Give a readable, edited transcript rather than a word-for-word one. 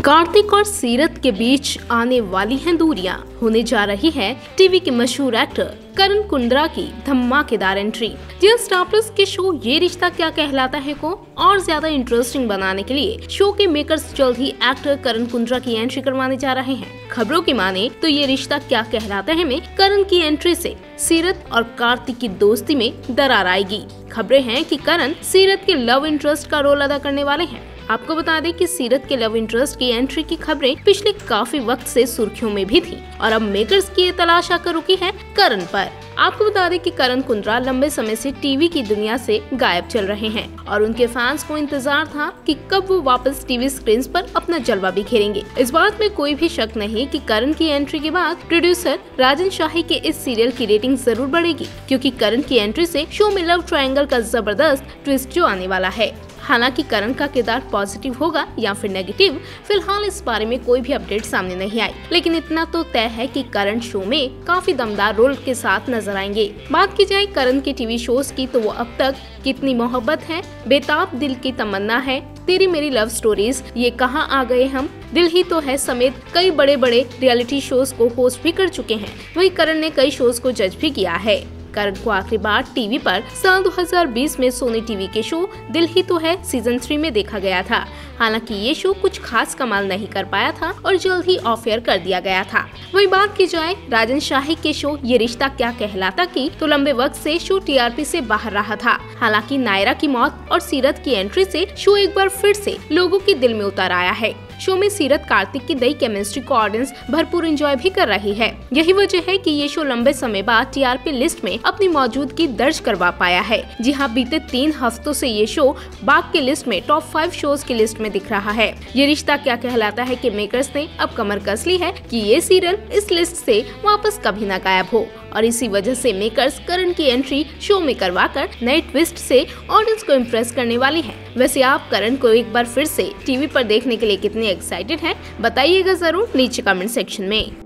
कार्तिक और सीरत के बीच आने वाली हैं दूरियां, होने जा रही है टीवी के मशहूर एक्टर करण कुंद्रा की धमाकेदार एंट्री। जी स्टार प्लस के शो ये रिश्ता क्या कहलाता है को और ज्यादा इंटरेस्टिंग बनाने के लिए शो के मेकर्स जल्द ही एक्टर करण कुंद्रा की एंट्री करवाने जा रहे हैं। खबरों की माने तो ये रिश्ता क्या कहलाता है में करण की एंट्री से सीरत और कार्तिक की दोस्ती में दरार आएगी। खबरें हैं कि करण सीरत के लव इंटरेस्ट का रोल अदा करने वाले हैं। आपको बता दें कि सीरत के लव इंटरेस्ट की एंट्री की खबरें पिछले काफी वक्त से सुर्खियों में भी थी और अब मेकर्स की ये तलाश आकर रुकी है करण पर। आपको बता दें कि करण कुंद्रा लंबे समय से टीवी की दुनिया से गायब चल रहे हैं और उनके फैंस को इंतजार था कि कब वो वापस टीवी स्क्रीन पर अपना जलवा बिखेरेंगे। इस बात में कोई भी शक नहीं कि करण की एंट्री के बाद प्रोड्यूसर राजन शाही के इस सीरियल की रेटिंग जरूर बढ़ेगी, क्योंकि करण की एंट्री से शो में लव ट्रायंगल का जबरदस्त ट्विस्ट जो आने वाला है। हालांकि करण का किरदार पॉजिटिव होगा या फिर नेगेटिव, फिलहाल इस बारे में कोई भी अपडेट सामने नहीं आई, लेकिन इतना तो तय है कि करण शो में काफी दमदार रोल के साथ नजर आएंगे। बात की जाए करण के टीवी शोज की तो वो अब तक कितनी मोहब्बत है, बेताब दिल की तमन्ना है, तेरी मेरी लव स्टोरीज, ये कहाँ आ गए हम, दिल ही तो है समेत कई बड़े बड़े रियलिटी शोज को होस्ट भी कर चुके हैं। वहीं करण ने कई शोज को जज भी किया है। करण को आखिरी बार टीवी पर साल 2020 में सोनी टीवी के शो दिल ही तो है सीजन 3 में देखा गया था। हालांकि ये शो कुछ खास कमाल नहीं कर पाया था और जल्द ही ऑफ एयर कर दिया गया था। वही बात की जाए राजन शाही के शो ये रिश्ता क्या कहलाता की तो लंबे वक्त से शो टीआरपी से बाहर रहा था। हालांकि नायरा की मौत और सीरत की एंट्री से शो एक बार फिर से लोगों के दिल में उतर आया है। शो में सीरत कार्तिक की नई केमिस्ट्री को ऑडियंस भरपूर एंजॉय भी कर रही है। यही वजह है कि ये शो लंबे समय बाद टीआरपी लिस्ट में अपनी मौजूदगी दर्ज करवा पाया है। जी हाँ, बीते 3 हफ्तों से ये शो बाग की लिस्ट में टॉप 5 शोज की लिस्ट में दिख रहा है। ये रिश्ता क्या कहलाता है कि मेकर्स ने अब कमर कस ली है कि ये सीरियल इस लिस्ट से वापस कभी न गायब हो और इसी वजह से मेकर्स करण की एंट्री शो में करवाकर नए ट्विस्ट से ऑडियंस को इम्प्रेस करने वाली है। वैसे आप करण को एक बार फिर से टीवी पर देखने के लिए कितने एक्साइटेड हैं, बताइएगा जरूर नीचे कमेंट सेक्शन में।